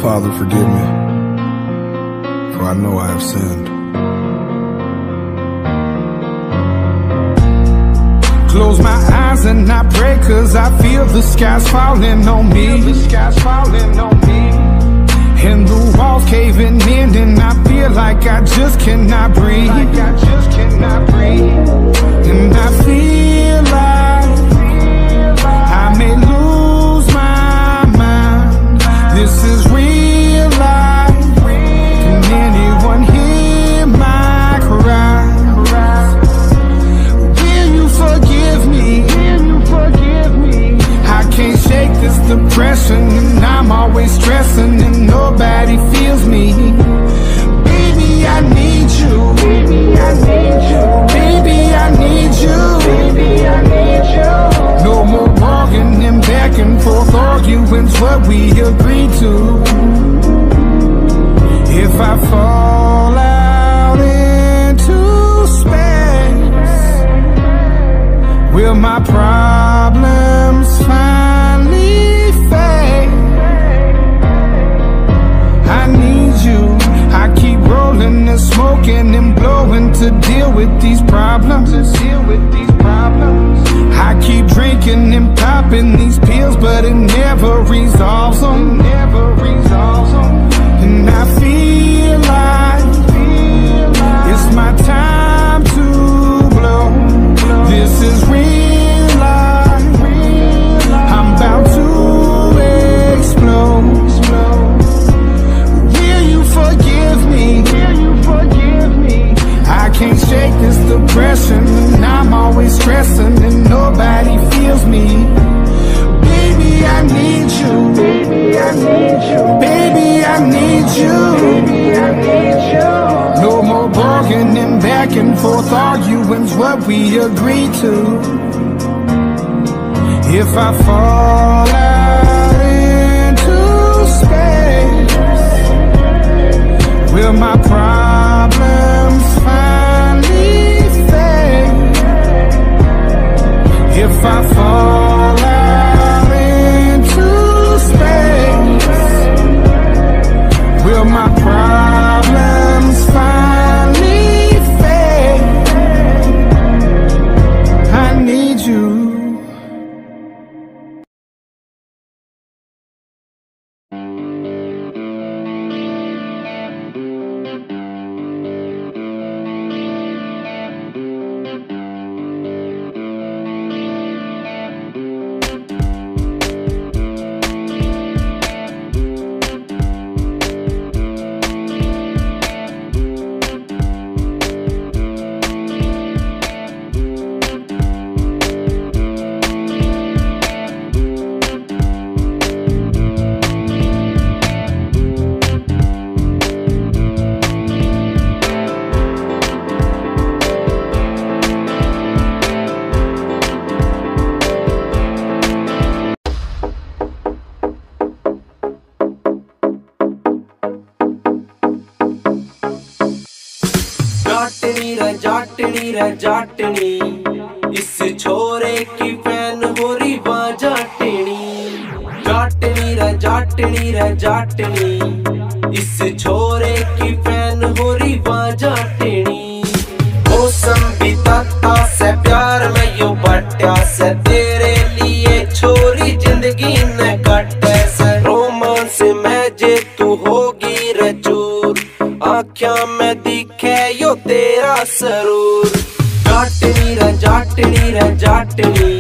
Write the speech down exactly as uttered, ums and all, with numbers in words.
Father, forgive me, for I know I have sinned. Close my eyes and I pray, cause I feel the skies falling on me. The skies falling on me. And the walls caving in, and I feel like I just cannot breathe. Like I just cannot breathe. And I feel like I may lose my mind. This is real life. Can anyone hear my cries? Will you forgive me? Will you forgive me? I can't shake this depression, and I'm always stressing, and nobody feels me. Baby, I need you. Baby, I need you. Baby, I need you. Baby, I need you. No more walking and back and forth arguing's what we agreed to. If I fall out into space, will my problems finally fade? I need you. I keep rolling and smoking and blowing to deal with these problems. To deal with these problems. I keep drinking and popping these pills, but it never resolves them. Never resolves them. And I feel like it's my time to blow. This is real life. I'm about to explode. Will you forgive me? Will you forgive me? I can't shake this depression, and I'm always stressing, and nobody feels me. Baby, I need you. Baby, I need you. Baby, I need you. Baby, I need you. No more bargaining and back and forth arguing's what we agreed to. If I fall out into space, will my problems finally fade? If I fall out into space, will my problems finally fade? I need you. जाटनी रे जाटनी, इस छोरे की fan हो रही बा जाटनी। जाटनी रे जाटनी रे जाटनी, इस छोरे की फैन हो रही बा जाटनी। मौसम बिताता से प्यार में यू बट्या से, तेरे लिए छोरी जिंदगी ने काटे से। रोमांस में जे तू होगी रे चूर, आँखिया में दिखे यो तेरा सरूर। जाटनी रे जाटनी रे जाटनी,